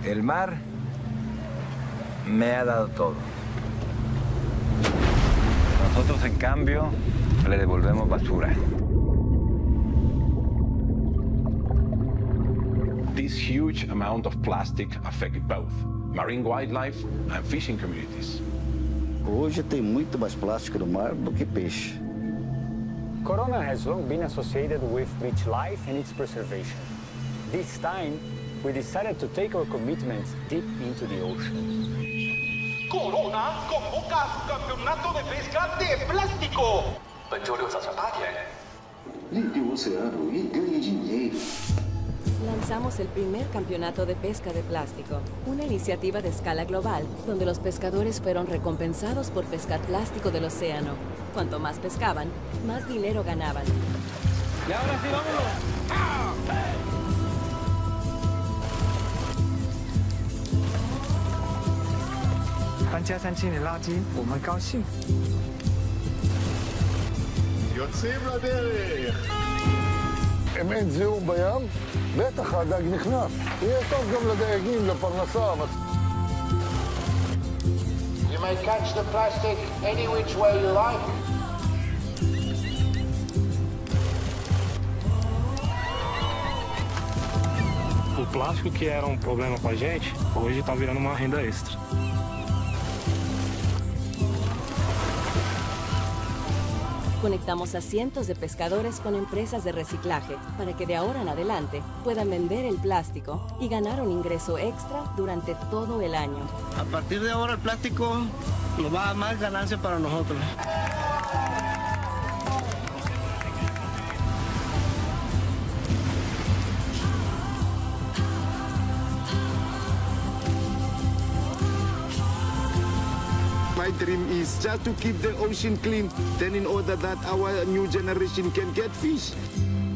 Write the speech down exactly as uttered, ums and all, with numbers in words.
El mar me ha dado todo. Nosotros, en cambio, le devolvemos basura. This huge amount of plastic affect both marine wildlife and fishing communities. Hoje tem muito mais plástico no mar do que peixe. Corona has long been associated with beach life and its preservation. This time, we decided to take our commitments deep into the ocean. Corona convoca a su campeonato de pesca de plástico. 本周六早上八点。 Limpe o oceano e ganhe dinheiro. Lanzamos el primer campeonato de pesca de plástico, una iniciativa de escala global, donde los pescadores fueron recompensados por pescar plástico del océano. Cuanto más pescaban, más dinero ganaban. Y ahora sí, vámonos. יוצאים לדרך. אם אין זיהום בים, בטח הדג נכנס. יהיה טוב גם לדייגים, לפרנסה. You may catch the plastic any which way you like. O plástico, que era um problema pra gente, hoje está virando uma renda extra. Conectamos a cientos de pescadores con empresas de reciclaje para que de ahora en adelante puedan vender el plástico y ganar un ingreso extra durante todo el año. A partir de ahora el plástico nos va a dar más ganancia para nosotros. My dream is just to keep the ocean clean, then in order that our new generation can get fish.